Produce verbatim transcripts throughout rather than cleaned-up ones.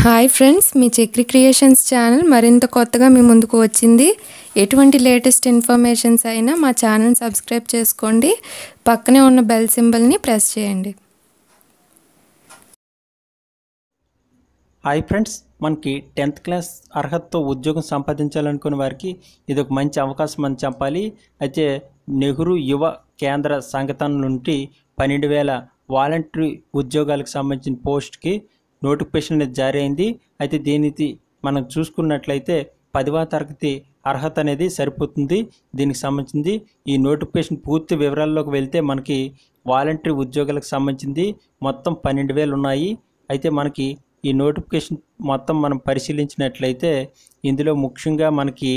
Hi friends, మీ Chakri creations channel మరింత కొత్తగా మీ ముందుకు వచ్చింది. ఎటువంటి లేటెస్ట్ ఇన్ఫర్మేషన్స్ అయినా మా ఛానల్ సబ్స్క్రైబ్ చేసుకోండి. పక్కనే ఉన్న బెల్ సింబల్ని ప్రెస్ చేయండి. హాయ్ ఫ్రెండ్స్, మనకి టెన్త్ క్లాస్ అర్హతతో ఉద్యోగం సంపాదించాలనుకునే వారికి ఇది ఒక మంచి అవకాశం అని చెప్పాలి. అయితే నెహ్రూ యువ కేంద్ర సంఘటన నుండి పన్నెండు వేల వాలంటరీ ఉద్యోగాలకు సంబంధించిన పోస్ట్కి నోటిఫికేషన్ అనేది జారీ అయింది. అయితే దీనికి మనం చూసుకున్నట్లయితే పదవ తరగతి అర్హత అనేది సరిపోతుంది. దీనికి సంబంధించింది ఈ నోటిఫికేషన్ పూర్తి వివరాల్లోకి వెళ్తే మనకి వాలంటరీ ఉద్యోగాలకు సంబంధించింది మొత్తం పన్నెండు వేలు ఉన్నాయి. అయితే మనకి ఈ నోటిఫికేషన్ మొత్తం మనం పరిశీలించినట్లయితే ఇందులో ముఖ్యంగా మనకి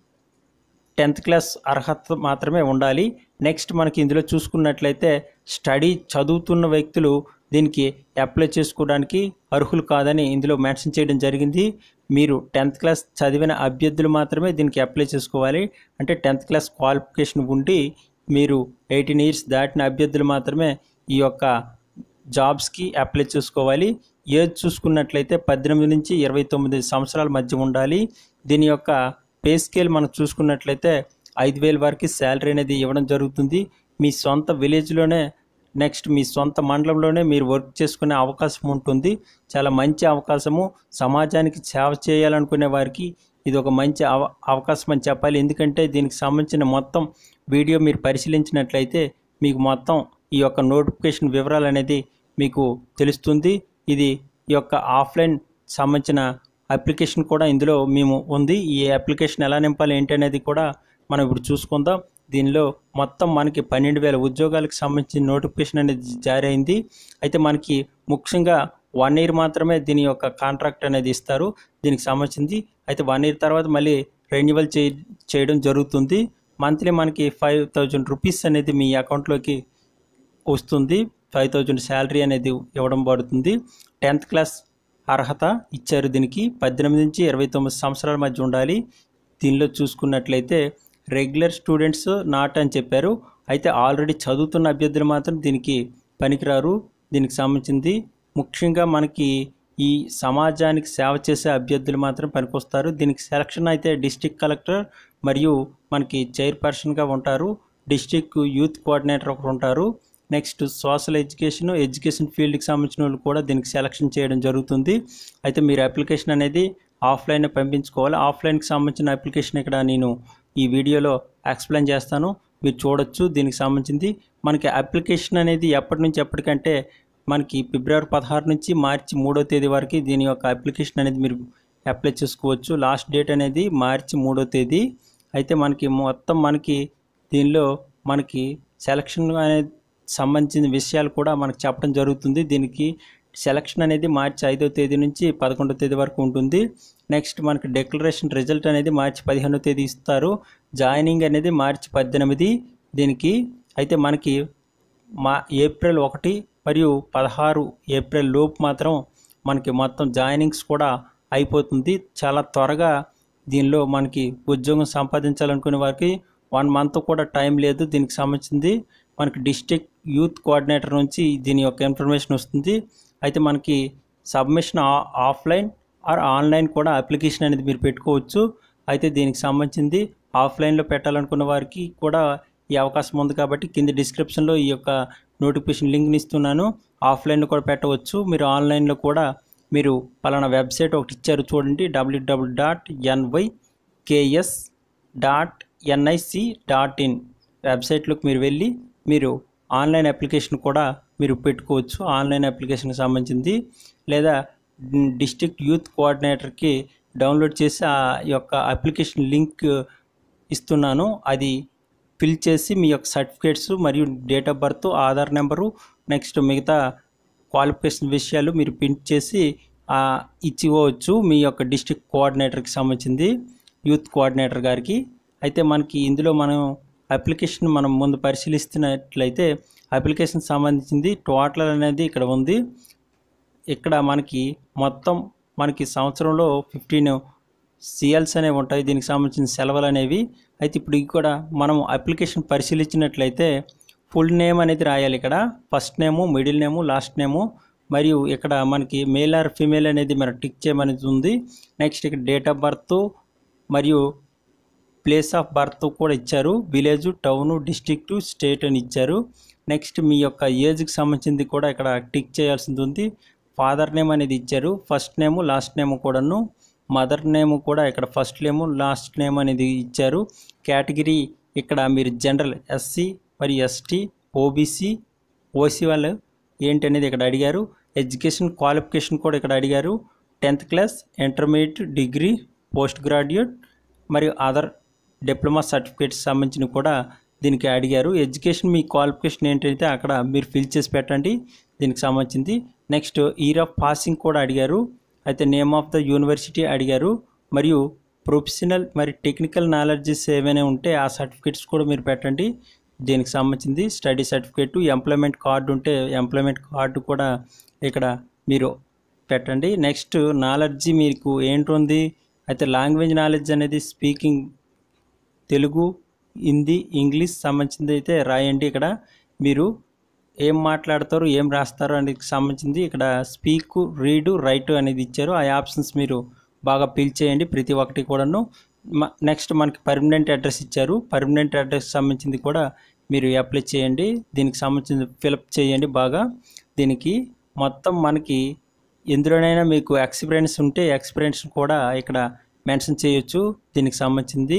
టెన్త్ క్లాస్ అర్హత మాత్రమే ఉండాలి. నెక్స్ట్ మనకి ఇందులో చూసుకున్నట్లయితే స్టడీ చదువుతున్న వ్యక్తులు దీనికి అప్లై చేసుకోవడానికి అర్హులు కాదని ఇందులో మెన్షన్ చేయడం జరిగింది. మీరు టెన్త్ క్లాస్ చదివిన అభ్యర్థులు మాత్రమే దీనికి అప్లై చేసుకోవాలి. అంటే టెన్త్ క్లాస్ క్వాలిఫికేషన్ ఉండి మీరు ఎయిటీన్ ఇయర్స్ దాటిన అభ్యర్థులు మాత్రమే ఈ యొక్క జాబ్స్కి అప్లై చేసుకోవాలి. ఏజ్ చూసుకున్నట్లయితే పద్దెనిమిది నుంచి ఇరవై తొమ్మిది సంవత్సరాల మధ్య ఉండాలి. దీని యొక్క పే స్కేల్ మనం చూసుకున్నట్లయితే ఐదు వేల వరకు శాలరీ అనేది ఇవ్వడం జరుగుతుంది. మీ సొంత విలేజ్లోనే నెక్స్ట్ మీ సొంత మండలంలోనే మీరు వర్క్ చేసుకునే అవకాశం ఉంటుంది. చాలా మంచి అవకాశము. సమాజానికి సేవ చేయాలనుకునే వారికి ఇది ఒక మంచి అవ అవకాశం అని చెప్పాలి. ఎందుకంటే దీనికి సంబంధించిన మొత్తం వీడియో మీరు పరిశీలించినట్లయితే మీకు మొత్తం ఈ యొక్క నోటిఫికేషన్ వివరాలు అనేది మీకు తెలుస్తుంది. ఇది ఈ యొక్క ఆఫ్లైన్ సంబంధించిన అప్లికేషన్ కూడా ఇందులో మేము ఉంది. ఈ అప్లికేషన్ ఎలా నింపాలి ఏంటి అనేది కూడా మనం ఇప్పుడు చూసుకుందాం. దీనిలో మొత్తం మనకి పన్నెండు వేల ఉద్యోగాలకు సంబంధించిన నోటిఫికేషన్ అనేది జారీ అయింది. అయితే మనకి ముఖ్యంగా వన్ ఇయర్ మాత్రమే దీని యొక్క కాంట్రాక్ట్ అనేది ఇస్తారు దీనికి సంబంధించింది. అయితే వన్ ఇయర్ తర్వాత మళ్ళీ రెన్యువల్ చే చేయడం జరుగుతుంది. మంత్లీ మనకి ఫైవ్ థౌజండ్ రూపీస్ అనేది మీ అకౌంట్లోకి వస్తుంది. ఫైవ్ థౌజండ్ శాలరీ అనేది ఇవ్వడం పడుతుంది. టెన్త్ క్లాస్ అర్హత ఇచ్చారు. దీనికి పద్దెనిమిది నుంచి ఇరవై తొమ్మిది సంవత్సరాల మధ్య ఉండాలి. దీనిలో చూసుకున్నట్లయితే రెగ్యులర్ స్టూడెంట్స్ నాట్ అని చెప్పారు. అయితే ఆల్రెడీ చదువుతున్న అభ్యర్థులు మాత్రం దీనికి పనికిరారు. దీనికి సంబంధించింది ముఖ్యంగా మనకి ఈ సమాజానికి సేవ చేసే అభ్యర్థులు మాత్రం పనికొస్తారు. దీనికి సెలక్షన్ అయితే డిస్ట్రిక్ట్ కలెక్టర్ మరియు మనకి చైర్పర్సన్గా ఉంటారు. డిస్ట్రిక్ట్ యూత్ కోఆర్డినేటర్ ఒకరు ఉంటారు. నెక్స్ట్ సోషల్ ఎడ్యుకేషన్ ఎడ్యుకేషన్ ఫీల్డ్కి సంబంధించిన వాళ్ళు కూడా దీనికి సెలక్షన్ చేయడం జరుగుతుంది. అయితే మీరు అప్లికేషన్ అనేది ఆఫ్లైన్ పంపించుకోవాలి. ఆఫ్లైన్కి సంబంధించిన అప్లికేషన్ ఇక్కడ నేను ఈ వీడియోలో ఎక్స్ప్లెయిన్ చేస్తాను, మీరు చూడొచ్చు. దీనికి సంబంధించింది మనకి అప్లికేషన్ అనేది ఎప్పటి నుంచి ఎప్పటికంటే మనకి ఫిబ్రవరి పదహారు నుంచి మార్చి మూడో తేదీ వరకు దీని యొక్క అప్లికేషన్ అనేది మీరు అప్లై చేసుకోవచ్చు. లాస్ట్ డేట్ అనేది మార్చి మూడో తేదీ. అయితే మనకి మొత్తం మనకి దీనిలో మనకి సెలక్షన్ అనేది సంబంధించిన విషయాలు కూడా మనకు చెప్పడం జరుగుతుంది. దీనికి సెలక్షన్ అనేది మార్చి ఐదో తేదీ నుంచి పదకొండో తేదీ వరకు ఉంటుంది. నెక్స్ట్ మనకి డిక్లరేషన్ రిజల్ట్ అనేది మార్చి పదిహేనో తేదీ ఇస్తారు. జాయినింగ్ అనేది మార్చి పద్దెనిమిది దీనికి. అయితే మనకి మా ఏప్రిల్ ఒకటి మరియు పదహారు ఏప్రిల్ లోపు మాత్రం మనకి మొత్తం జాయినింగ్స్ కూడా అయిపోతుంది. చాలా త్వరగా దీనిలో మనకి ఉద్యోగం సంపాదించాలనుకునే వారికి వన్ మంత్ కూడా టైం లేదు. దీనికి సంబంధించింది మనకి డిస్ట్రిక్ట్ యూత్ కోఆర్డినేటర్ నుంచి దీని యొక్క ఇన్ఫర్మేషన్ వస్తుంది. అయితే మనకి సబ్మిషన్ ఆఫ్లైన్ ఆర్ ఆన్లైన్ కూడా అప్లికేషన్ అనేది మీరు పెట్టుకోవచ్చు. అయితే దీనికి సంబంధించింది ఆఫ్లైన్లో పెట్టాలనుకున్న వారికి కూడా ఈ అవకాశం ఉంది కాబట్టి కింద డిస్క్రిప్షన్లో ఈ యొక్క నోటిఫికేషన్ లింక్ని ఇస్తున్నాను. ఆఫ్లైన్లో కూడా పెట్టవచ్చు. మీరు ఆన్లైన్లో కూడా మీరు పలానా వెబ్సైట్ ఒకటి ఇచ్చారు చూడండి, WWW dot NYKS dot NIC dot in వెబ్సైట్లోకి మీరు వెళ్ళి మీరు ఆన్లైన్ అప్లికేషన్ కూడా మీరు పెట్టుకోవచ్చు. ఆన్లైన్ అప్లికేషన్కి సంబంధించింది లేదా డిస్ట్రిక్ట్ యూత్ కోఆర్డినేటర్కి డౌన్లోడ్ చేసి ఆ యొక్క అప్లికేషన్ లింక్ ఇస్తున్నాను. అది ఫిల్ చేసి మీ యొక్క సర్టిఫికేట్స్ మరియు date of birth, Aadhaar number, next మిగతా క్వాలిఫికేషన్ విషయాలు మీరు ప్రింట్ చేసి ఇచ్చివచ్చు మీ యొక్క డిస్ట్రిక్ట్ కోఆర్డినేటర్కి సంబంధించింది, యూత్ కోఆర్డినేటర్ గారికి. అయితే మనకి ఇందులో మనం అప్లికేషన్ మనం ముందు పరిశీలిస్తున్నట్లయితే అప్లికేషన్ సంబంధించింది టోటల్ అనేది ఇక్కడ ఉంది. ఇక్కడ మనకి మొత్తం మనకి సంవత్సరంలో ఫిఫ్టీన్ సిఎల్స్ అనేవి ఉంటాయి. దీనికి సంబంధించిన సెలవులు అనేవి. అయితే ఇప్పుడు ఇది కూడా మనం అప్లికేషన్ పరిశీలించినట్లయితే ఫుల్ నేమ్ అనేది రాయాలి. ఇక్కడ first name, middle name, last name మరియు ఇక్కడ మనకి మేల్ ఆర్ ఫీమేల్ అనేది మనం టిక్ చేయమనేది ఉంది. నెక్స్ట్ ఇక్కడ డేట్ ఆఫ్ బర్త్ మరియు ప్లేస్ ఆఫ్ బర్త్ కూడా ఇచ్చారు. విలేజ్, టౌన్, డిస్ట్రిక్ట్, స్టేట్ అని ఇచ్చారు. నెక్స్ట్ మీ యొక్క ఏజ్కి సంబంధించింది కూడా ఇక్కడ టిక్ చేయాల్సింది ఉంది. ఫాదర్ నేమ్ అనేది ఇచ్చారు. ఫస్ట్ నేము లాస్ట్ నేమ్ కూడాను. మదర్ నేమ్ కూడా ఇక్కడ ఫస్ట్ నేము లాస్ట్ నేమ్ అనేది ఇచ్చారు. కేటగిరీ ఇక్కడ మీరు జనరల్, ఎస్సీ మరియు ఎస్టీ, ఓబీసీ, ఓసీ వాళ్ళు ఏంటి అనేది ఇక్కడ అడిగారు. ఎడ్యుకేషన్ క్వాలిఫికేషన్ కూడా ఇక్కడ అడిగారు. Tenth class, intermediate, degree, post graduate మరియు అదర్ డిప్లొమా సర్టిఫికేట్స్ సంబంధించినవి కూడా దీనికి అడిగారు. ఎడ్యుకేషన్ మీ క్వాలిఫికేషన్ ఏంటైతే అక్కడ మీరు ఫిల్ చేసి పెట్టండి దీనికి సంబంధించింది. నెక్స్ట్ ఇయర్ ఆఫ్ పాసింగ్ కూడా అడిగారు. అయితే నేమ్ ఆఫ్ ద యూనివర్సిటీ అడిగారు. మరియు ప్రొఫెషనల్ మరి టెక్నికల్ నాలెడ్జెస్ ఏమైనా ఉంటే ఆ సర్టిఫికేట్స్ కూడా మీరు పెట్టండి దీనికి సంబంధించింది. స్టడీ సర్టిఫికేటు, ఎంప్లాయ్మెంట్ కార్డు ఉంటే ఎంప్లాయ్మెంట్ కార్డు కూడా ఇక్కడ మీరు పెట్టండి. నెక్స్ట్ నాలెడ్జి మీకు ఏంటుంది అయితే లాంగ్వేజ్ నాలెడ్జ్ అనేది స్పీకింగ్ తెలుగు, హిందీ, ఇంగ్లీష్ సంబంధించింది అయితే రాయండి. ఇక్కడ మీరు ఏం మాట్లాడతారు, ఏం రాస్తారు అనేది సంబంధించింది ఇక్కడ స్పీక్, రీడు, రైట్ అనేది ఇచ్చారు. ఆ ఆప్షన్స్ మీరు బాగా ఫిల్ చేయండి ప్రతి ఒక్కటి కూడాను. నెక్స్ట్ మనకి పర్మనెంట్ అడ్రస్ ఇచ్చారు. పర్మనెంట్ అడ్రస్ సంబంధించింది కూడా మీరు అప్లై చేయండి. దీనికి సంబంధించింది ఫిలప్ చేయండి బాగా. దీనికి మొత్తం మనకి ఎందులోనైనా మీకు ఎక్స్పీరియన్స్ ఉంటే ఎక్స్పీరియన్స్ కూడా ఇక్కడ మెన్షన్ చేయొచ్చు దీనికి సంబంధించింది.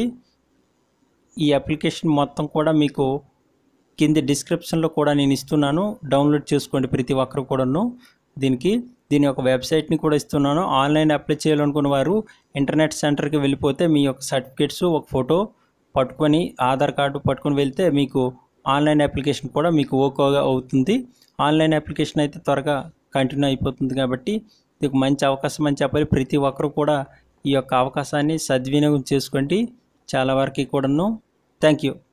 ఈ అప్లికేషన్ మొత్తం కూడా మీకు కింద డిస్క్రిప్షన్లో కూడా నేను ఇస్తున్నాను, డౌన్లోడ్ చేసుకోండి ప్రతి ఒక్కరు కూడాను. దీనికి దీని యొక్క వెబ్సైట్ని కూడా ఇస్తున్నాను. ఆన్లైన్ అప్లై చేయాలనుకున్న వారు ఇంటర్నెట్ సెంటర్కి వెళ్ళిపోతే మీ యొక్క సర్టిఫికేట్స్ ఒక ఫోటో పట్టుకొని ఆధార్ కార్డు పట్టుకొని వెళ్తే మీకు ఆన్లైన్ అప్లికేషన్ కూడా మీకు ఓకే అవుతుంది. ఆన్లైన్ అప్లికేషన్ అయితే త్వరగా కంటిన్యూ అయిపోతుంది కాబట్టి ఇది ఒక మంచి అవకాశం అని చెప్పాలి. ప్రతి ఒక్కరు కూడా ఈ యొక్క అవకాశాన్ని సద్వినియోగం చేసుకోండి చాలా వరకు కూడాను. Thank you.